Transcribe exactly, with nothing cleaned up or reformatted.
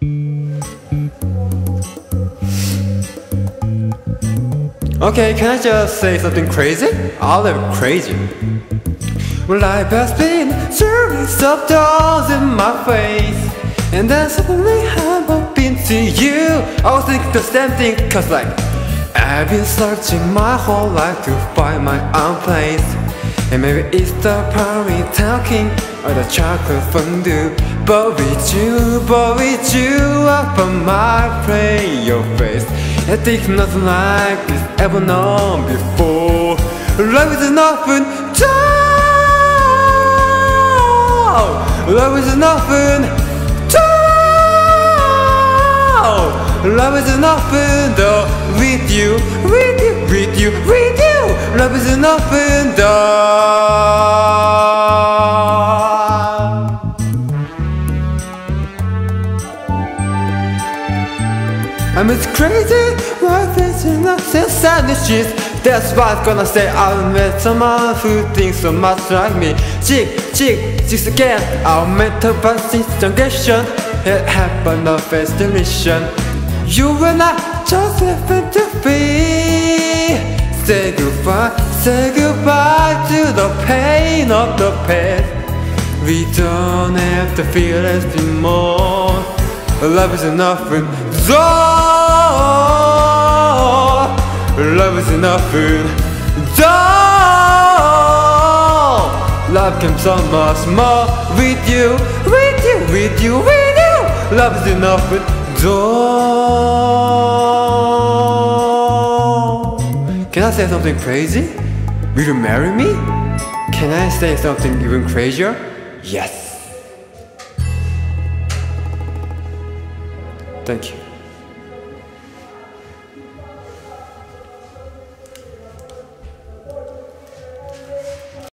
Okay, can I just say something crazy? I'll live crazy. Well, life has been series of doors in my face, and then suddenly I bumped into you. I was thinking the same thing, cause like I've been searching my whole life to find my own place. And maybe it's the party talking or the chocolate fondue, but with you, but with you I found my pray your face. I think nothing like this ever known before. Love is nothing down. Love is nothing down. Love is nothing though. With you, with you, with you, with you. Love is nothing down. I'm as crazy, my face is not so sandwiches. That's what I'm gonna say. I'll meet someone who thinks so much like me. Chick, chick, chicks again. Our mental passing junction. It happened on face deletion. You and I just happen to be. Say goodbye, say goodbye to the pain of the past. We don't have to feel it anymore. Love is nothing. Love is nothing. Love can so much more with you, with you, with you, with you. Love is nothing. Can I say something crazy? Will you marry me? Can I say something even crazier? Yes. Thank you.